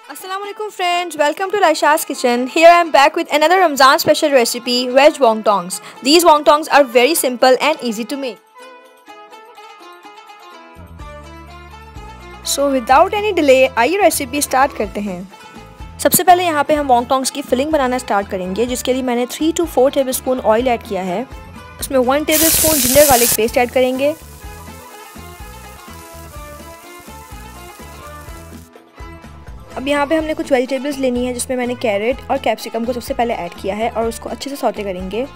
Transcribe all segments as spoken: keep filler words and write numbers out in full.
Assalamualaikum friends, welcome to Laisha's kitchen. Here I am back with another Ramzan special recipe, veg wontongs. These wontongs are very simple and easy to make. So without any delay, आइए recipe start करते हैं। सबसे पहले यहाँ पे हम वोंगटोंग्स की filling बनाना start करेंगे, जिसके लिए मैंने three two four tablespoon oil add किया है। उसमें one tablespoon ginger garlic paste add करेंगे। अब यहाँ पे हमने कुछ वेजिटेबल्स लेनी है, जिसमें मैंने कैरेट और कैप्सिकम को सबसे पहले ऐड किया है और उसको अच्छे से सौते करेंगे।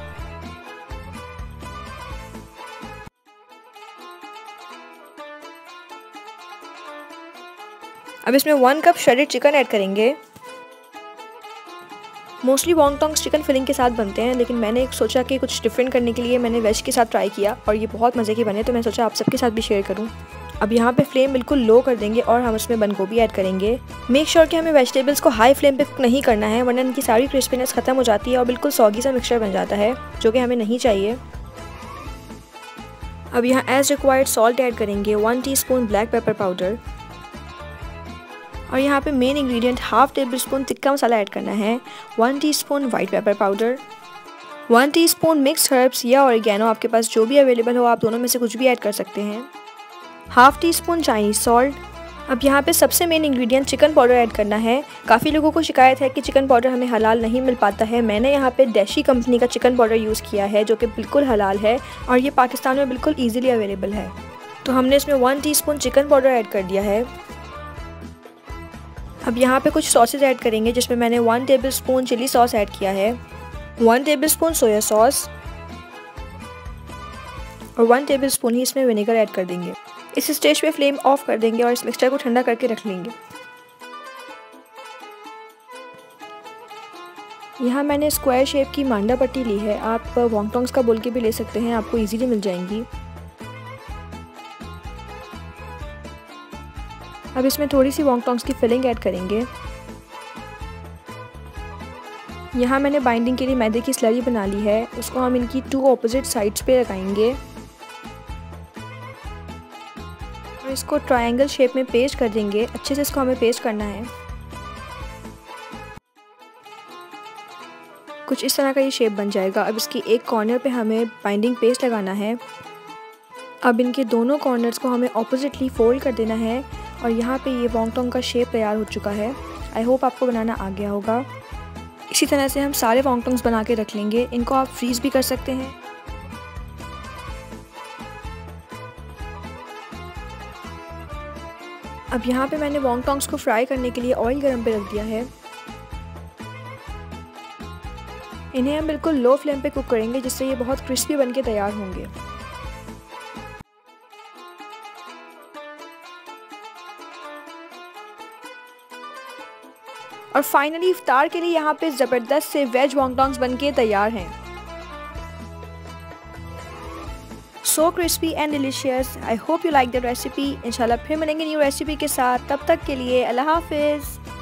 अब इसमें one cup shredded chicken add करेंगे। मोस्टली वोंगटोंग्स चिकन फिलिंग के साथ बनते हैं, लेकिन मैंने सोचा कि कुछ डिफरेंट करने के लिए मैंने वेज के साथ ट्राई किया और ये बहुत मज़े के बने, तो मैं सोचा आप सबके साथ भी शेयर करूँ। अब यहाँ पे फ्लेम बिल्कुल लो कर देंगे और हम उसमें बंद गोभी ऐड करेंगे। मेक श्योर कि हमें वेजिटेबल्स को हाई फ्लेम पे कुक नहीं करना है, वरना इनकी सारी क्रिस्पीनेस ख़त्म हो जाती है और बिल्कुल सॉगी सा मिक्सचर बन जाता है, जो कि हमें नहीं चाहिए। अब यहाँ एज रिक्वायर्ड सॉल्ट ऐड करेंगे, one teaspoon black pepper powder, और यहाँ पे main ingredient half tablespoon tikka masala add करना है, one teaspoon white pepper powder, one teaspoon mix herbs या ऑरिगेनो, आपके पास जो भी अवेलेबल हो आप दोनों में से कुछ भी ऐड कर सकते हैं, half teaspoon Chinese salt. अब यहाँ पे सबसे main ingredient chicken powder add करना है। काफ़ी लोगों को शिकायत है कि चिकन पाउडर हमें हलाल नहीं मिल पाता है। मैंने यहाँ पे देशी कंपनी का चिकन पाउडर यूज़ किया है, जो कि बिल्कुल हलाल है और ये पाकिस्तान में बिल्कुल ईजिली अवेलेबल है। तो हमने इसमें one teaspoon chicken powder add कर दिया है। अब यहाँ पे कुछ सॉसेज ऐड करेंगे, जिसमें मैंने one tablespoon chilli sauce add किया है, one tablespoon soya sauce और वन टेबल स्पून ही इसमें विनेगर ऐड कर देंगे। इस स्टेज पे फ्लेम ऑफ कर देंगे और इस मिक्सचर को ठंडा करके रख लेंगे। यहाँ मैंने स्क्वायर शेप की मांडा पट्टी ली है, आप वोंगटोंग्स का बोल के भी ले सकते हैं, आपको इजीली मिल जाएंगी। अब इसमें थोड़ी सी वोंगटोंग्स की फिलिंग ऐड करेंगे। यहाँ मैंने बाइंडिंग के लिए मैदे की स्लरी बना ली है, उसको हम इनकी टू ऑपोजिट साइड्स पे लगाएंगे और इसको ट्रायंगल शेप में पेस्ट कर देंगे। अच्छे से इसको हमें पेस्ट करना है। कुछ इस तरह का ये शेप बन जाएगा। अब इसकी एक कॉर्नर पे हमें बाइंडिंग पेस्ट लगाना है। अब इनके दोनों कॉर्नर्स को हमें ऑपोजिटली फोल्ड कर देना है और यहाँ पे ये वोंगटोंग का शेप तैयार हो चुका है। आई होप आपको बनाना आ गया होगा। इसी तरह से हम सारे वोंगटोंग्स बना के रख लेंगे। इनको आप फ्रीज़ भी कर सकते हैं। अब यहाँ पे मैंने वोंगटोंग्स को फ्राई करने के लिए ऑयल गरम पे रख दिया है। इन्हें हम बिल्कुल लो फ्लेम पे कुक करेंगे, जिससे ये बहुत क्रिस्पी बन के तैयार होंगे। और फाइनली इफ्तार के लिए यहाँ पे ज़बरदस्त से वेज वोंगटोंग्स बन के तैयार हैं। So crispy and delicious. I hope you like the recipe. इंशाल्लाह फिर मिलेंगे न्यू रेसिपी के साथ। तब तक के लिए अल्लाह हाफिज़।